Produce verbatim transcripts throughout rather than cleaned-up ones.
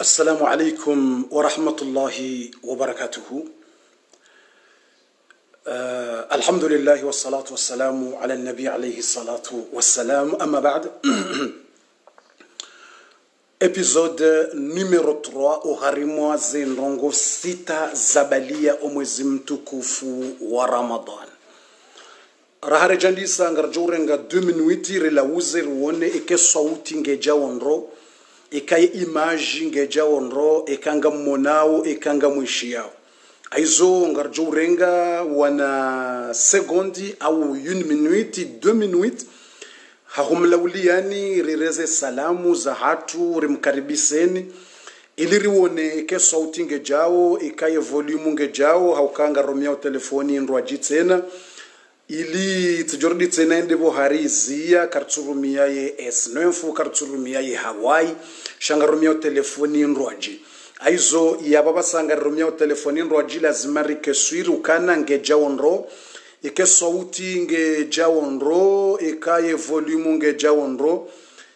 السلام عليكم ورحمة الله وبركاته. آه الحمد لله والصلاة والسلام على النبي عليه الصلاة والسلام. أما بعد episode numero trois uharimwa zinrongo sita zabalia omwezi mtukufu wa Ramadan. Rahare jandisa ngarjorenga deux minutes relauze ruone eke sauti ngeja onro ekaye image ngeja onro ekanga monao ekanga mwishiao. Aizo ngarjorenga wana sekondi au une minute deux minutes hahumlauliani rireze salamu za hatu rimkaribiseni ili riwone eke sauti ngejao ekaye volume ngejao haukanga romeo telefoni ndwaji tena ili tjordi tena ndebo harizia karturumia ye S nine karturumia ye Hawaii shanga romeo telefoni ndwaji aizo ya baba sanga romeo telefoni ndwaji lazima rikeswiri ukana ngejao nro eke sauti nge jawonro ekaye volume nge jawonro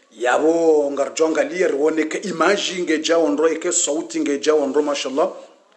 yabo ngarjonga lier woneke image nge jawonro eke sauti nge jawonro mashallah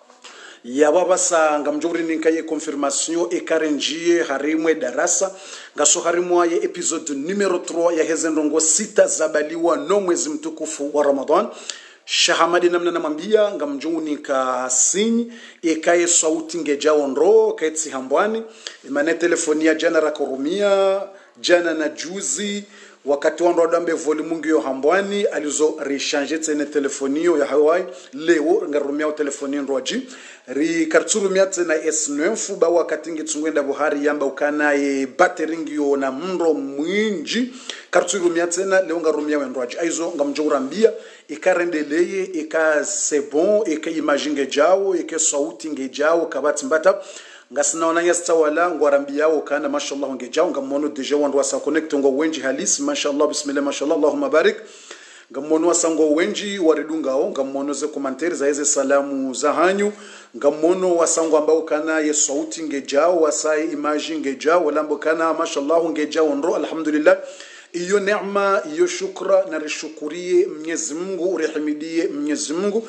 yaba basa ngamjuri ninkaye confirmation ekarenjie harimwe darasa ngaso harimwa ye episode numero trois ya hezendongo sita zabaliwa no mwezi mtukufu wa Ramadan. Shahamadi namna namambia ngamjuni ka sinyi ekaye sauti ngeja onro kaitsi hambwani imane telefonia jana rakorumia jana na juzi wakati wando adambe volume ngyo hambwani alizo rechange tsene telefonio ya Hawaii leo ngarumia telefonio ndwaji ri karturumia tsena S nine ba wakati ngitsungwenda buhari yamba ukana e battery ngyo na mro mwinji karturumia tsena leo ngarumia ndwaji aizo ngamjurambia ikarendeleye ika c'est bon ika image ngejao ika sauti ngejao kabati mbata ngasinaona yasta wala ngwarambiyao kana mashallah ngejao ngamono deja wandu wasa connect ngo wenji halisi mashallah bismillah mashallah allahumma barik ngamono wasango wenji waridungao ngamono ze commentaire za hizo salamu za hanyu ngamono wasango ambao kana ye sauti ngejao wasai image ngejao lambo kana mashallah ngejao ndo alhamdulillah. Iyo neema iyo shukra na rishukurie Mwenyezi Mungu urehimidie Mwenyezi Mungu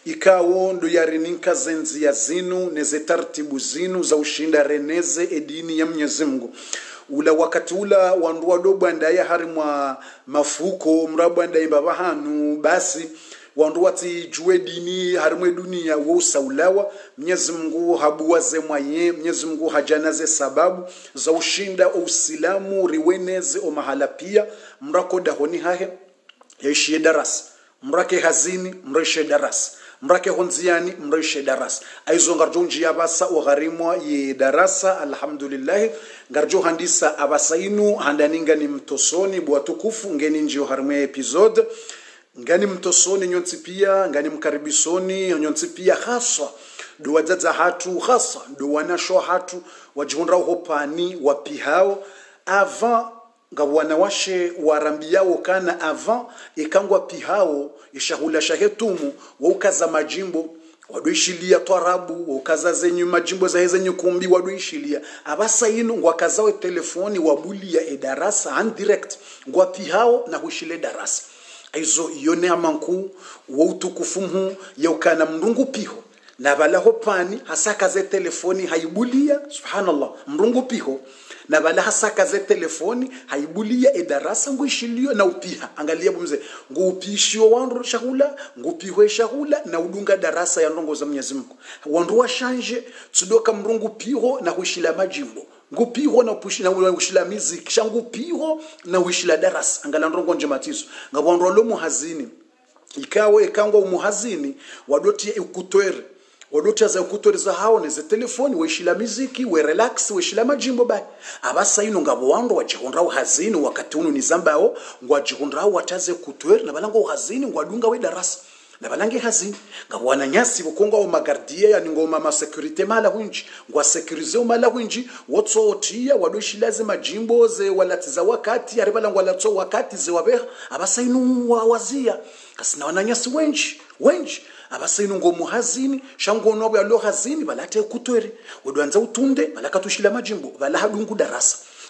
ikawo ndo yarininka zenzi ya zinu neze taratibu zinu za ushinda reneze edini ya Mwenyezi Mungu ula wakati ula wandu wadoba ndaya harimwa mafuko mrabwa ndaya babahanu basi wandu wati juwe dini harimwe dunia wosa ulawa Mwenyezi Mungu habuwaze mwaye Mwenyezi Mungu hajanaze sababu za ushinda usilamu riweneze o mahala pia mrako dahoni hahe yaishie darasa mrake hazini mreshe darasa mrake honziani mreshe darasa aizo ngarjo njia basa o gharimwa ye darasa alhamdulillah ngarjo handisa abasainu handaninga ni mtosoni bwatukufu ngeni njio harimwe episode ngani mtosoni nyonsi pia ngani mkaribisoni nyonsi pia haswa do wazaza hatu hasa do wanasho hatu wajihundra hopani wapihao avant ngabwana washe warambiao kana avant ikangwa pihao ishahula shahetumu waukaza majimbo waduishilia twarabu waukaza zenyu majimbo za hezenyu kumbi waduishilia abasa inu ngwakazawe telefoni wabulia edarasa and direct ngwapihao na hushile darasa aizo yone amanku wa utukufumu yaukana mrungu piho na balaho pani hasaka ze telefoni haibulia subhanallah mrungu piho na bala hasaka ze telefoni haibulia edarasa nguishilio na upiha angalia bumze ngupishio wandu shahula ngupiho shahula na udunga darasa ya ndongo za Mwenyezi Mungu wandu washanje tsudoka mrungu piho na huishila majimbo ngupiho na pushina ushila muziki shangupiho na ushila darasa angala ndongo njematizo ngabondro lo muhazini ikawe ikangwa umuhazini wadoti ukutwere wadoti za ukutwere za hao neze telefoni weshila muziki we relax weshila majimbo ba abasa ino ngabo wando wajihondra uhazini wakati unu nizambao ngwajihondra wataze kutwere na balango uhazini ngwadunga we darasa na balange hazini ngabwana nyasi bukonga o magardia ya ngoma ma security mala winji ngwa securize o mala winji wotso otia wadoshi lazima jimbo ze walatiza wakati aribala ngwalatso wakati ze wabeha abasainu wazia kasina wananyasi wenji wenji abasainu ngomu hazini shangono bwa lo hazini balate kutwere udwanza utunde balaka tushila majimbo bala hadungu darasa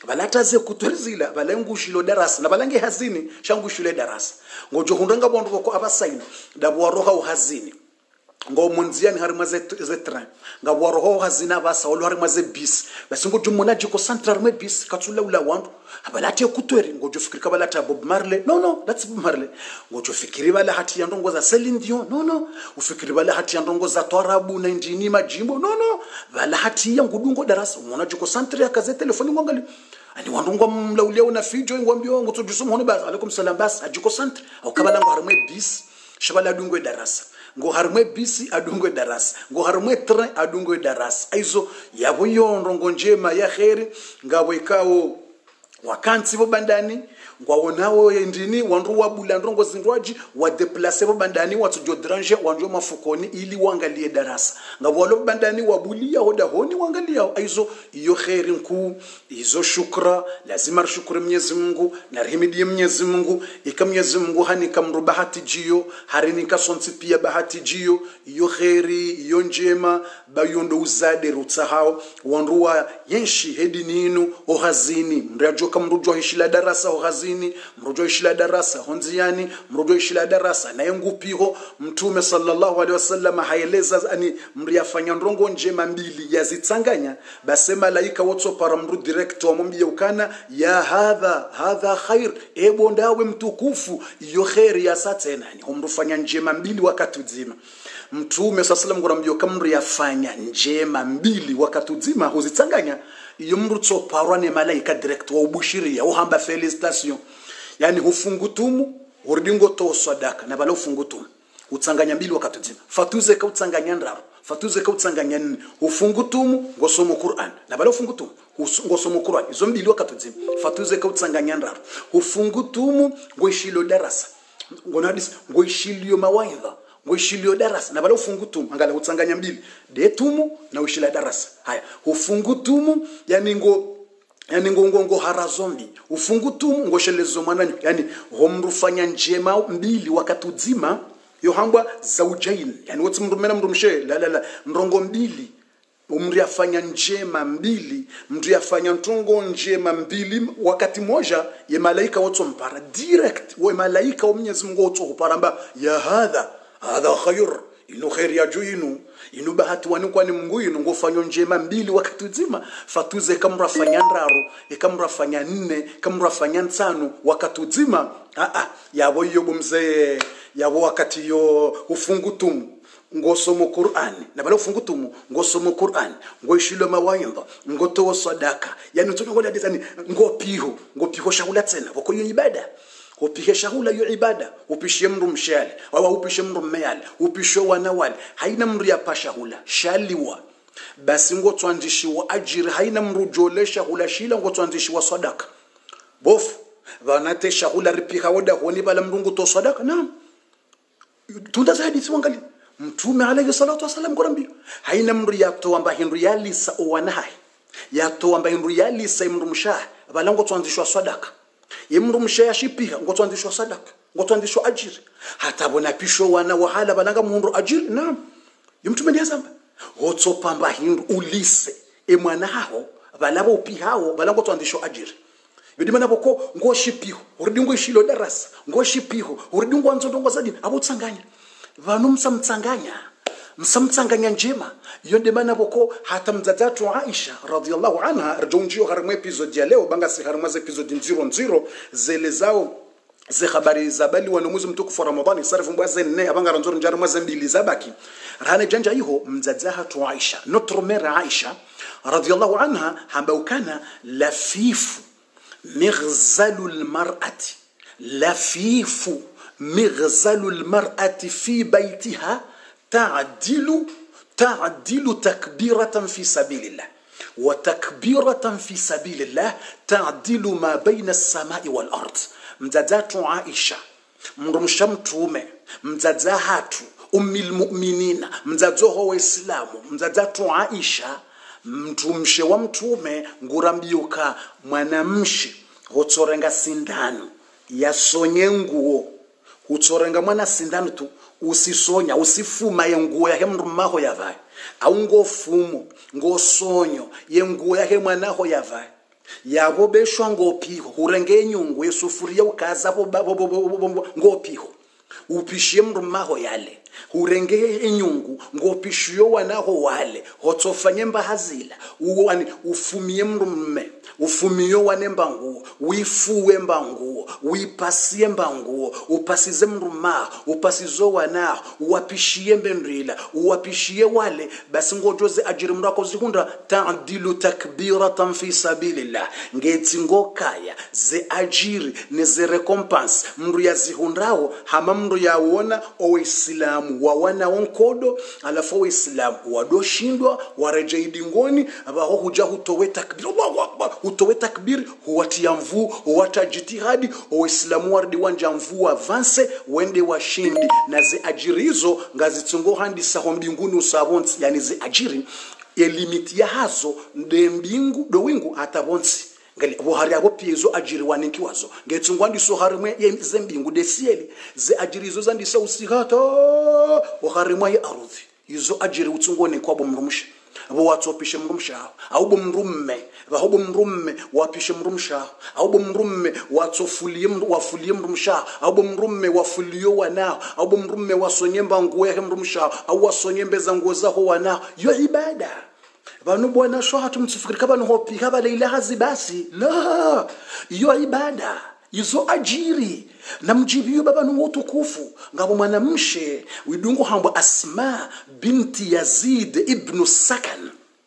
balataze kutorizila balengushilo darasa na balange hazini shangushile darasa ngojo hundanga bondo ko abasaino dabo roha uhazini ngo munziani hari maze ze train ngabo roho hazina basa olo hari maze bis basi ngo jumuna jiko central me bis katsula ula wandu abalati kutweri ngo jofikiri balata Bob Marley no no that's Bob Marley ngo jofikiri bala hati ya ndongo za Celine Dion no no ufikiri bala hati ya ndongo za Twarabu na Ndini Majimbo no no bala hati ya ngudungo darasa umona jiko central akaze telefoni ngongali ani wandungwa mlaulia una fijo ngwambio ngo tujusumu hone bas alaikum salam bas ajiko central akabala ngo hari me bis shabala dungwe darasa ngo harumwe bisi adungwe darasa ngo harumwe train adungwe darasa aizo yabo yondo ngo njema ya kheri ngabo ikao wakanti bo bandani ngwawonawo Ndini wandu wabula ndongo zindwaji wa deplacer bo bandani watu jodranger wandu mafukoni ili wangalie darasa ngabo lo bandani wabulia hoda honi wangalia aizo iyo kheri nku izo shukra lazima shukuru Mwenyezi Mungu na rehimidi Mwenyezi Mungu ika Mwenyezi Mungu hani kamrubahati jio harini kasonti pia bahati jio iyo kheri iyo njema bayondo uzade rutsahao wanduwa yenshi hedi ninu ohazini mrajo kamrujo hishila darasa ohazini mrujo hishila darasa honziani mrujo hishila darasa na yengupiho mtume sallallahu alaihi wasallam haeleza ani mriyafanya ndongo njema mbili yazitsanganya base malaika wotso para mru direct wamwambia ukana ya hadha hadha khair ebo ndawe mtukufu iyo khairi ya satena ni umrufanya njema mbili wakati uzima mtume sallallahu ngorambio kamru yafanya njema mbili wakati uzima huzitsanganya iyo mrutso parwa ne malaika direct wa ubushiria uhamba felicitation yani hufungutumu uridingo to sadaka na balo fungutumu utsanganya mbili wakati uzima fatuze ka utsanganya ndaro fatuze ka utsanganya nne ufungutumu ngosomo Qur'an na balo fungutumu ngosomo Qur'an izo mbili wakati uzima fatuze ka utsanganya ndaro ufungutumu ngoishilo darasa ngonadis ngoishilio mawaidha ngoishilio darasa na balo fungutumu angala utsanganya mbili detumu na ushila darasa haya ufungutumu yani ngo yani ngo ngo ngo harazombi ufungutumu ngoshelezo mwananyu yani homrufanya njema mbili wakati uzima yohambwa zaujain yani wote mrumena mrumshe la la la ndongo mbili umriafanya njema mbili mriafanya ntongo njema mbili wakati moja ye malaika wote mpara direct wa malaika wa Mwenyezi Mungu wote kuparamba ya hadha hadha khair ino khair ya juinu ino bahati wanikwa ni Mungu ino ngofanya njema mbili wakati uzima fatuze kamrafanya ndaro ikamrafanya nne kamrafanya ntano wakati uzima a a yabo yobo mzee yabo wakati yo ufungutumu ngosomo Qur'an na balo ufungutumu ngosomo Qur'an ngoishilo mawaidha ngotoa sadaka yani tunangola dizani ngopiho ngopiho shahula tena boko yo ibada upihe shahula yo ibada upishe mru mshale wawa upishe mru mmeale upishe wanawali haina mru ya pashahula shaliwa basi ngotwandishiwa ajiri haina mru jole shahula shila ngotwandishiwa sadaka bofu vanate shahula ripiha woda honi bala mrungu to sadaka naam tunda za hadithi wangali mtume alayhi salatu wasalam korambio haina mru ya to amba hindu yalisa owanahai ya to amba hindu yalisa mru mshah bala ngotwandishwa sadaka yemru mshaya shipiha ngotwandishwa sadaka ngotwandishwa ajiri hata bona pisho wana wahala balanga mundu ajiri naam yumtume ndiyazamba hotso pamba hindu ulise emwana hao balabo upihao balanga ngotwandishwa ajiri bidi mana boko ngoshipiho uridingo ishilo darasa ngoshipiho uridingo anzondongo zadi abotsanganya vanu msamtsanganya msamtsanganya njema yonde mana boko hata mzazatu Aisha radhiyallahu anha rjonjio harimo episode ya leo banga si harimo episode zero zero zele zao ze habari za bali wanumuzi mtukufu Ramadhani sarifu mbwaze nne abanga ranzoro njari mwaze mbili zabaki rane janja iho mzazatu Aisha notre mère Aisha radhiyallahu anha hamba ukana lafifu مغزل المرأة لفيف مغزل المرأة في بيتها تعدل تعدل تكبيرة في سبيل الله وتكبيرة في سبيل الله تعدل ما بين السماء والأرض مزادات عائشة مرمشمتومة مزادات أم المؤمنين مزادوه وإسلام مزادات عائشة mtumshe wa mtume ngurambiuka mwanamshi hotsorenga sindano yasonye nguo hotsorenga mwana sindano tu usisonya usifuma yenguo yake mrumaho yavaye au ngofumo ngosonyo yenguo yake mwanaho yavaye yabo beshwa ngopiho hurenge nyungu yesufuria ukaza bo ngopiho upishie mrumaho yale hurenge inyungu ngopishiyo wanaho wale hotsofanye mbahazila uwani ufumie mrumme ufumiyo wane mbanguo wifuwe mbanguo wipasie mbanguo upasize mruma upasizo wana uwapishie mbendrila uwapishie wale basi ngojoze ajiri mrako zikunda ta'dilu takbiratan fi sabilillah ngeti ngokaya ze ajiri ne ze recompense mru ya zihundrao hama mru ya wona o Islamu wa wana onkodo alafu o Islamu wadoshindwa wareje idingoni abaho huja hutowe takbir utowe takbir huwatia mvu huwata jitihadi Waislamu wardi wanja mvu avance wende washindi na ze ajiri hizo ngazitungo handi saho mbinguni usabonsi yani ze ajiri elimiti ya hazo nde mbingu do wingu atabonsi ngali bohari abo piezo ajiri waninki wazo ngetungo handi so harimwe ze mbingu de sieli ze ajiri hizo zandisa usigata boharimwe ya arudhi hizo ajiri utungo ne kwabo mrumusha abo watopishe mrumsha au bo mrumme bahobo mrumme wapishe mrumsha au bo mrumme watofulie wafulie mrumsha au bo mrumme wafulio wana au bo mrumme wasonyemba nguwe mrumsha au wasonyembeza nguo zaho wana yo ibada banu bwana sho hatumtsifikiri kabano hopi kaba leila hazi basi la yo ibada izo ajiri na mjibiyo baba nu utukufu ngabo mwanamshe widungu hambo Asma binti Yazid ibn Sakan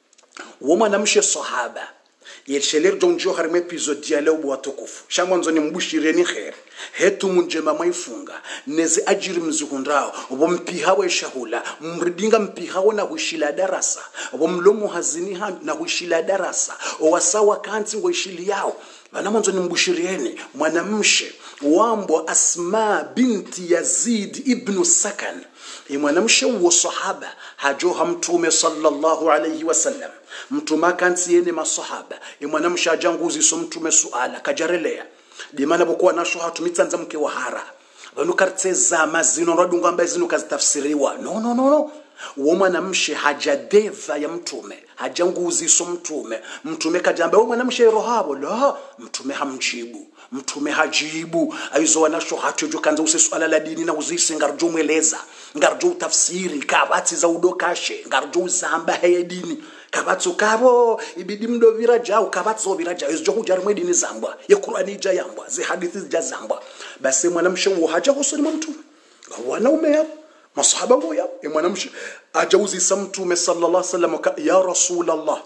wo mwanamshe sahaba yelsheler jonjo harme episode ya leo watukufu shamwanzo ni mbushireni khair hetu munjema maifunga neze ajiri mzihundrao obo mpihawe shahula mridinga mpihawe na hushila darasa obo mlomo hazini na hushila darasa owasawa kanti ngoishili yao bana mwanzo ni mbushirieni mwanamshe wambo Asma binti Yazid ibn Sakan e mwanamshe wa sahaba hajoha mtume sallallahu alayhi wasallam mtume kanti yene masahaba e mwanamshe ajanguzi so mtume suala kajarelea dimana bokuwa nasho hatumitsanza mke wa hara banu karteza mazino radunga ambaye zino kazitafsiriwa no no no no wo mwanamshe hajadeva ya mtume hajanguzi so mtume mtume kajamba wo mwanamshe rohabo la mtume hamjibu mtume hajibu aizo wanasho hatujo kanza usisuala la dini na uzisi ngarjo mweleza ngarjo tafsiri kabati za udokashe ngarjo zamba heye dini kabatu kabo ibidi mdo viraja au kabatu viraja izo hujar mwedini zambwa ya Qur'ani jayambwa zi hadithi jazambwa basi mwanamshe wo haja husuni mtume wanaume hapo masahaba wao ya mwanamshe ajauzi samtume sallallahu alaihi wasallam ya rasulullah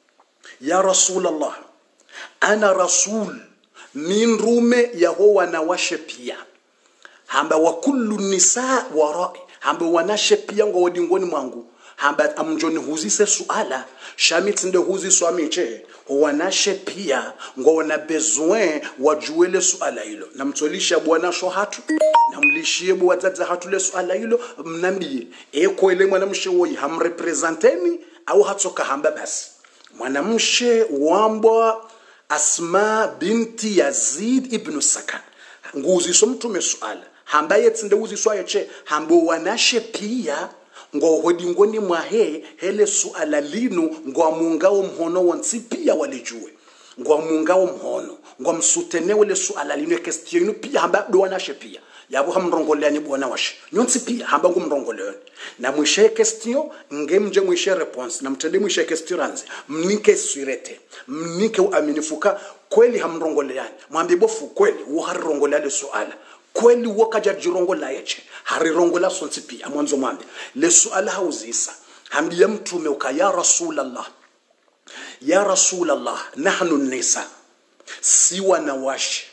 ya rasulullah ana rasul min rume yaho wanawashe pia hamba wa kullu nisa warai hamba wanashe pia ngo dingoni mwangu hamba amjoni huzise suala shamit nde huzi swamiche wanashe pia ngo wana besoin wajuele suala hilo namtolisha bwana sho hatu namlishie bwa zaza hatu le suala hilo mnambie eko ile mwanamshe woi hamrepresenteni au hatoka hamba basi mwanamshe wambwa Asma binti Yazid ibn Sakan nguzi so mtume suala hamba yetsinde uzi swayeche hambo wanashe pia ngo hodingoni mwahe hele suala linu ngo mungao mhono wonsi pia walijue ngo mungao mhono ngo msutene wale suala linu question pia hamba do wanashe pia yabo hamrongoleani bwana washe nyonsi pia hamba ngumrongoleani na mwishe question ngemje mwishe response na mtende mwishe question ranze mnike swirete mnike uaminifuka kweli hamrongoleani mwambi bofu kweli wo harongoleale suala kweli wo kaja jirongola yeche harirongola sonsi pia mwanzo mwambi le suala hauzisa hambiya mtume uka ya rasulullah ya rasulullah nahnu nisa siwa na washe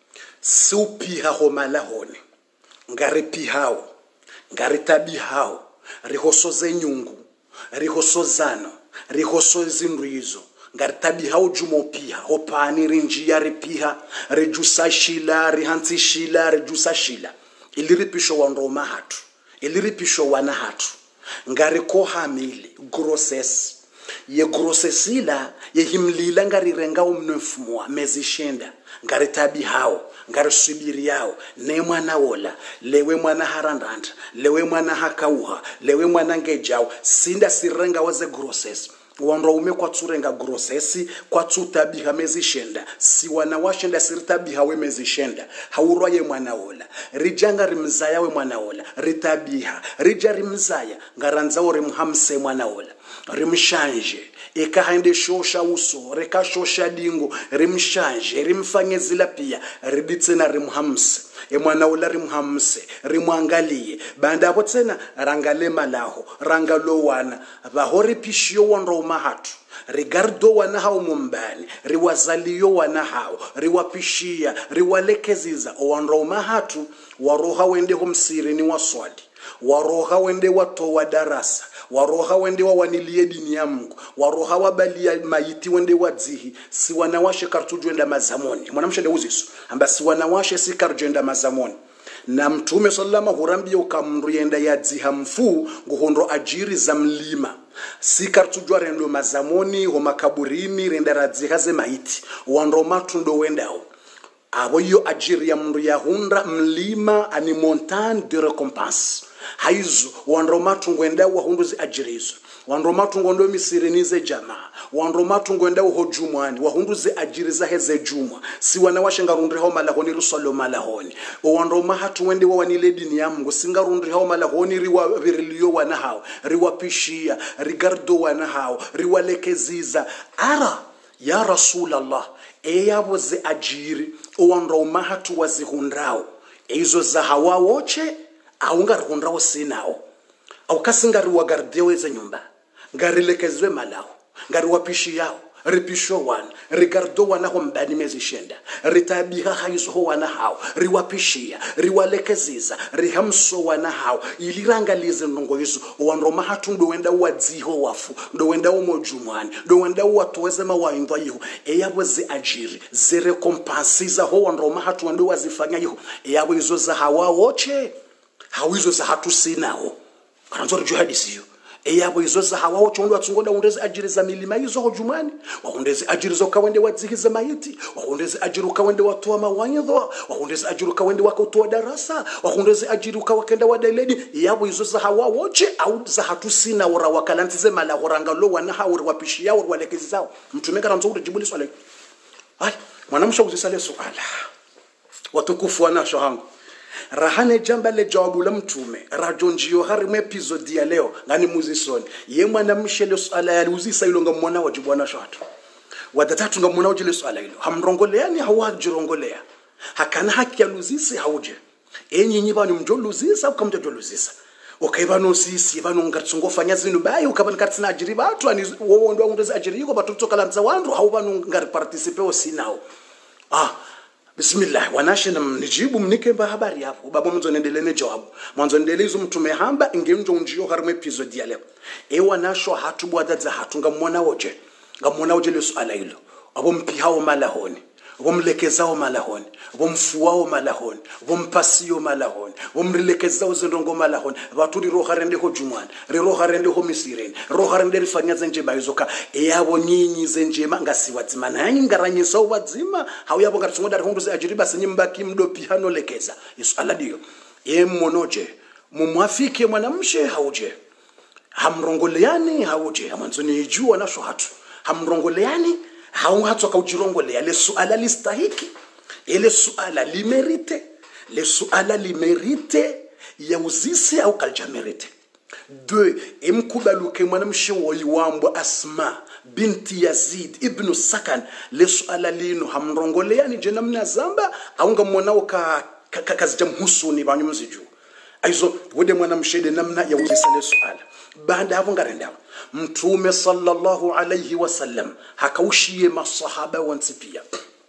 supi haho malahone ngari pihao ngari tabi hao rihoso zenyungu rihoso zano rihoso zinrizo ngari tabi hao jumo pia hopani rinjia ripiha rejusa shila rihanti shila rejusa shila iliripisho wa ndoma hatu iliripisho wana hatu ngari ko hamili grosses ye grossesila ye himlila ngari renga umnefumwa mezishenda ngari tabi hao ngari subiri yao ne mwana wola lewe mwana harandanda lewe mwana hakauha lewe mwana ngejao sinda sirenga waze grosses wanraume kwa tsurenga grosesi kwa tsutabiha mezishenda si wana washenda siritabiha we mezishenda haurwaye mwanaola rijanga rimzaya we mwanaola ritabiha rija rimzaya ngaranzao rimhamse mwanaola rimshanje ikahaende shosha uso reka shosha dingo rimshanje rimfanyezila pia riditsena rimhamse e mwana ola rimhamse rimwangalie banda hapo tena rangale malaho rangalo wana bahori pishio wanro mahatu rigardo wana hao mumbani riwazalio wana hao riwapishia riwalekeziza wanro mahatu waroha wende humsiri ni waswali waroha wende wato wa darasa waroha wende wa wanilie dini ya Mungu waroha wabalia maiti wende wadzihi si wanawashe kartujwenda mazamoni mwanamshe ndeuziso amba si wanawashe si karjenda mazamoni na mtume sallama hurambia ukamruyenda yadziha mfu nguhondo ajiri za mlima si kartujwa rendo mazamoni ho makaburini renda radziha ze maiti wando matundo wendao abo yo ajiri ya mndu ya hundra mlima ani montagne de récompense haizo wanroma tungwenda wa hunduzi ajirizo wanroma tungondo misirinize jamaa wanroma tungwenda ho jumwani wa hunduzi ajiriza heze jumwa si wana washenga rundri ho malahoni rusolo malahoni wanroma hatu wende wa wanile dini ya Mungu singa rundri ho malahoni riwa virilio wana hao riwapishia rigardo wana hao riwalekeziza ara ya Rasulallah eyabo ze ajiri wanroma hatu wazihundrao eizo za hawa woche aunga rundao sinao au kasinga ruwagardewe za nyumba ngarilekezwe malao ngari wapishi yao ripisho wana rigardo wana ho mbani mezishenda ritabiha haizo ho wana hao riwapishia riwalekeziza rihamso wana hao ilirangalize ndongo hizo wanroma hatu ndo wenda wadziho wafu ndo wenda umojumwani ndo wenda watoweze mawaindwa yiho eyabo zi ajiri zere kompansiza ho wanroma hatu ndo wazifanya yiho eyabo izo za hawa woche hawizo za hatu sinao kanzori juhadisi yo eyabo izo za hawa woche ndo atsungonda undeze ajiri za milima izo ho jumani waundeze ajiri zo kawende wadzihiza maiti waundeze ajiri kawende watoa mawanyidho waundeze ajiri kawende wakotoa darasa waundeze ajiri kawakenda wadaledi eyabo izo za hawa woche au za hatu sina ora wakalantize mala horangalo wana hauri wapishia ora walekezi zao mtume kana mzuri jibuli swali ai mwanamsha uzisale swala watukufu wana shohangu rahane jamba le jawabu la mtume rajonjio hari episode ya leo ngani muzisoni ye mwana mshele swala ya uzisa ilonga mwana wajibu wana shatu wadatatu ngamona ujile swala hilo hamrongoleani hawajirongolea hakana haki ya luzisi hauje enyi nyi banu mjoluzisa ukamja joluzisa okaibano sisi banu ngatsungo fanya zinu bayi ukabani katsina ajiri batu ani wowo ndo ngondeze ajiri yiko batu tokalanza wandu hau banu ngari participe osinao ah bismillah wanashe na mnijibu mnike ba habari hapo baba mwanzo nendelene jawabu mwanzo ndelezo mtume hamba ingenjo unjio harime episode ya leo e wanasho hatubwada za hatunga mwana woje ngamona woje le swala hilo abo mpihao malahoni abo mlekezao malahoni abo mfuao malahoni abo mpasio malahoni abo mlekezao zindongo malahoni baturi roha rende ho jumwana re roha rende ho misireni roha rende rifanya zenje bayizoka eyabo nyinyi zenje mangasi wadzima nanyi ngaranyisa wadzima hauyabo ngatsungoda hundu ze ajiriba senyimbaki mdopi hano lekeza iswala dio e monoje mumwafike mwanamshe hauje hamrongoleani hauje amanzoni jua nasho hatu hamrongoleani hau hatu akaujirongolea le suala listahiki ile suala limerite le suala limerite ya uzisi au kaljamerite deux imkubaluke mwanamshe woyiwambo Asma binti Yazid ibn Sakan le suala lino hamrongoleani je namna zamba au ngamwanao ka kazijamhusuni banyumziju aizo wode mwanamshede namna ya uzisi le suala baada hapo ngarenda mtume sallallahu alayhi wasallam hakaushie masahaba wansipia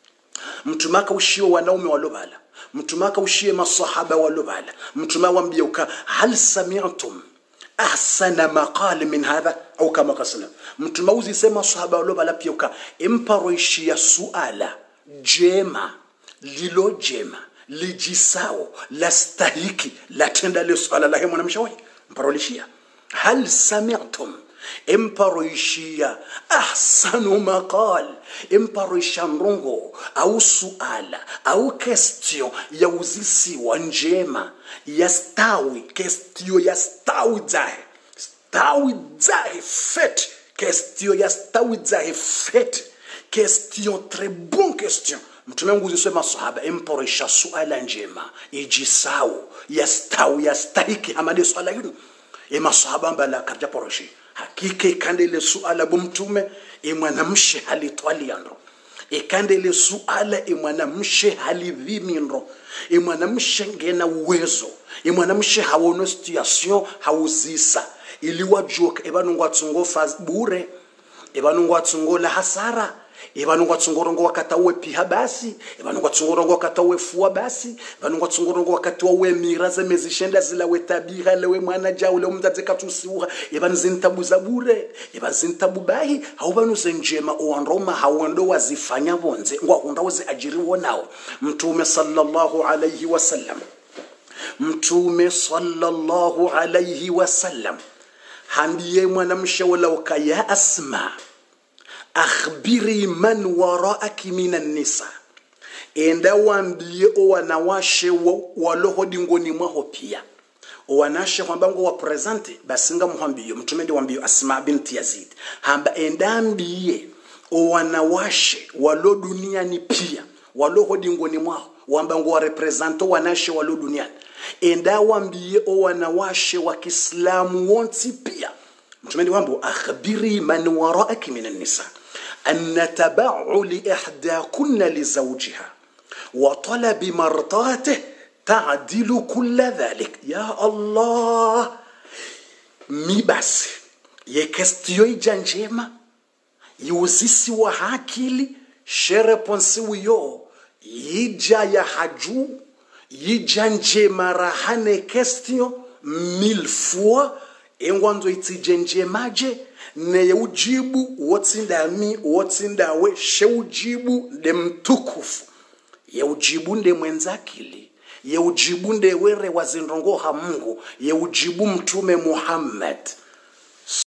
mtume akaushie wanaume walobala mtume akaushie masahaba walobala mtume waambia uka hal sami'tum ahsana maqal min hadha au kama kasala mtume uzisema sahaba walobala pia uka imparoishia suala jema lilo jema lijisao la stahiki la tenda le suala la hemo na mshawi mparolishia hal sami'tum imparoishia ahsanu maqal imparoisha ndongo au suala au question ya uzisi wa njema ya stawi question ya stawi zae stawi zae fet question ya stawidza hefet question très bon question mtume wangu usema sahaba emporesha suala njema ijisao ya staw ya stahiki amali swala yenu e masahaba mbala kabja poroshi hakika kande ile suala bumtume e mwanamshe halitwaliando e kande ile suala e mwanamshe halivimindro e mwanamshe ngena uwezo e mwanamshe hawono situation hauzisa ili wajoka e banungu atsungo faz bure e banungu atsungo la hasara e banungu atsungorongo wakata we piha basi e banungu atsungorongo wakata we fuwa basi e banungu atsungorongo wakati we miraze mezishenda zila we tabira lewe mwana jao le umdadze katusiwa e banzintabu zabure e banzintabu bahi haubanu zenjema uandroma hawando wazifanya bonze ngwa hunda wazi ajiriwo nao mtume sallallahu alayhi wasallam mtume sallallahu alayhi wasallam handiye mwanamshe wala ukaya Asma akhbiri man waraaki minan nisa enda waambie wanawashe waloho dingoni mwaho pia wanashe kwamba ngo wa presente basinga muhambio mtume ndi waambie Asma binti Yazid hamba enda ambie wanawashe walo duniani pia waloho dingoni mwaho wamba ngo wa represento wanashe walo duniani enda waambie wanawashe wa Kiislamu wonti pia mtume ndi waambie akhbiri man waraaki minan nisa أن تبعل إحداكن لزوجها وطلب مرضاته تعدل كل ذلك يا الله mi basi ye kestiyo ijanjema yuzisi wa hakili shere ponsi wiyo yija ya haju yijanjema rahane kestiyo mille fois engwanzo itijenjemaje ne ujibu wotsinda mi wotsinda we she ujibu de mtukufu ye ujibu nde mwenzakili ye ujibu nde were wazindongo ha Mungu ye ujibu mtume Muhammad